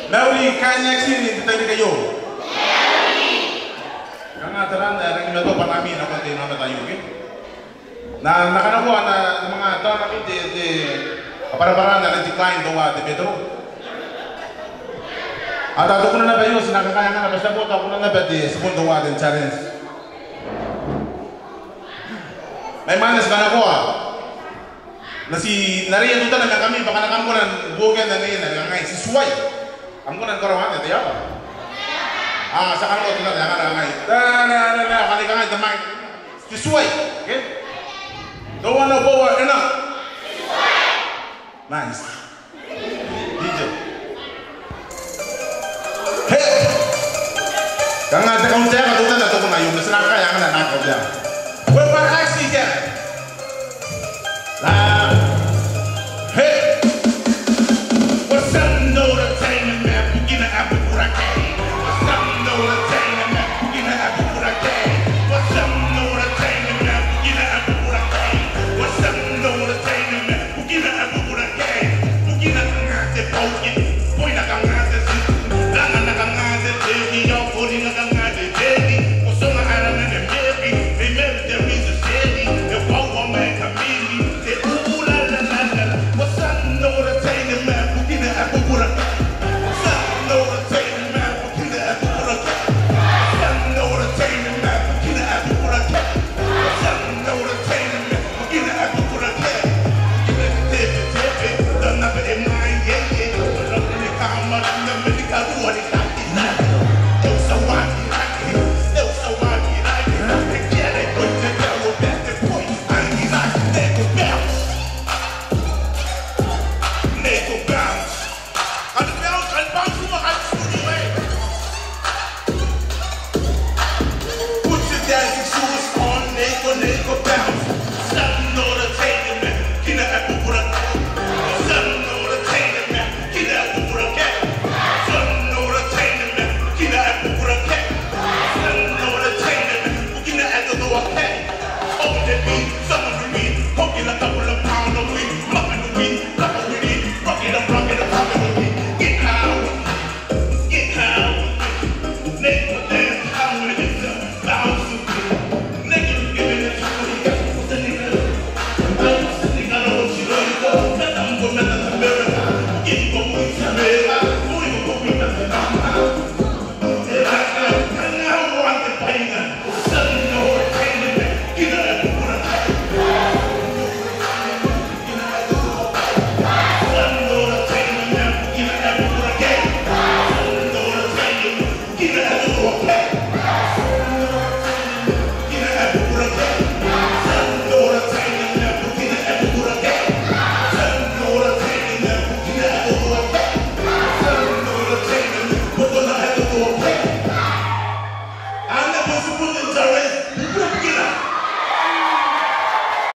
Mary kanya sini kita kayo. Karena terang dari kita tu panami nak konti nama tayo ke. Na nakanakuha na mga tao namin di para na decline doa di Pedro. At ato ko na ba yun sinakakaya nga na basta po ako na ba di segundo doa din challenge. May manas ka na ko na si nariyan tuta na kami baka nakam ko ng buken na ngayon na ngay si Suway ang ko ng karawan ito yapa sa kanto tuta na ngay kali ka ngay damay si Suway okay doon na bawa ina nice DJ hey kang nga kung siya katuta na ito ko na yung nasa nakakaya ka na nakaw dyan well but actually yeah